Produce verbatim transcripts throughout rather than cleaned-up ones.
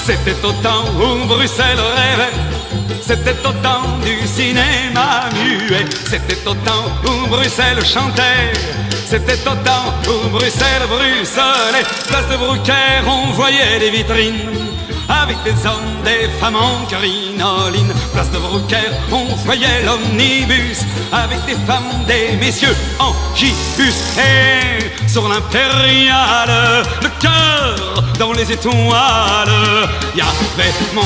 C'était au temps où Bruxelles rêvait, c'était au temps du cinéma muet, c'était au temps où Bruxelles chantait, c'était au temps où Bruxelles bruxelait. Place de Brouckère, on voyait des vitrines avec des hommes, des femmes en crinoline. Place de Brouckère, on voyait l'omnibus avec des femmes, des messieurs en gibus. Et sur l'impériale, le cœur dans les étoiles, y avait mon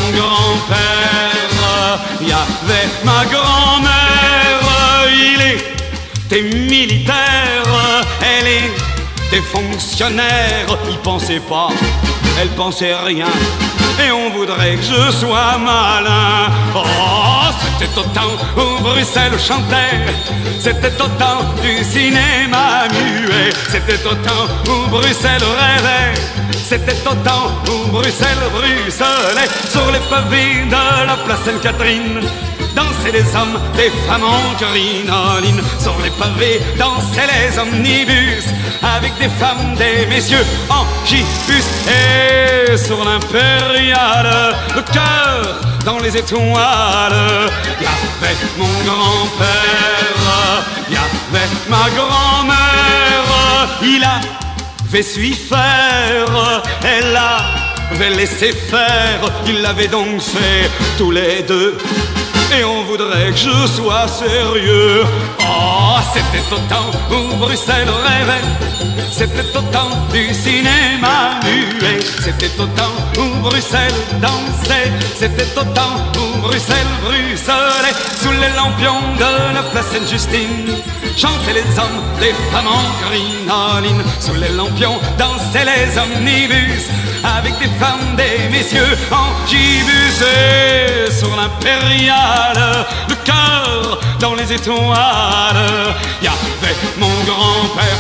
grand-père, y avait ma grand-mère. Il était militaire, elle était fonctionnaire. Il pensait pas, elle pensait rien, et on voudrait que je sois malin. Oh, c'était au temps où Bruxelles chantait, c'était au temps du cinéma muet, c'était au temps où Bruxelles rêvait, c'était au temps où Bruxelles bruxelait. Sur les pavés de la place Sainte-Catherine dansaient les hommes, des femmes en crinoline. Sur les pavés dansaient les omnibus avec des femmes, des messieurs en gibus. Et sur l'impériale, le cœur dans les étoiles, y avait mon grand-père, y avait ma grand-mère. Il avait su faire, elle avait laissé faire. Ils l'avaient donc fait tous les deux, et on voudrait que je sois sérieux. Oh, c'était au temps où Bruxelles rêvait, c'était au temps du cinéma muet, c'était au temps où Bruxelles dansait, c'était au temps où Bruxelles bruxelait. Sous les lampions de la place Sainte-Justine chantaient les hommes, les femmes en crinoline. Sous les lampions dansaient les omnibus avec des femmes, des messieurs en gibus. Et sur l'impériale, le cœur dans les étoiles, y avait mon grand-père,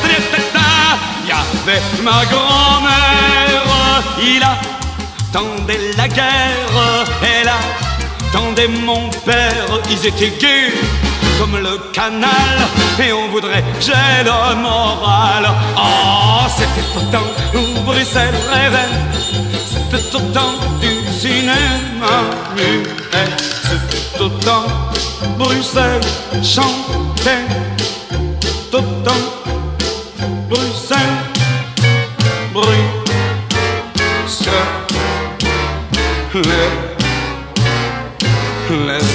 y avait ma grand-mère. Il attendait la guerre, elle attendait mon père. Ils étaient gais comme le canal, et on voudrait que j'ai le moral. Oh, c'était au temps où Bruxelles rêvait, c'était au temps du cinéma muet, c'était au temps Bruxelles chantait, tout au temps Bruxelles bruxelait.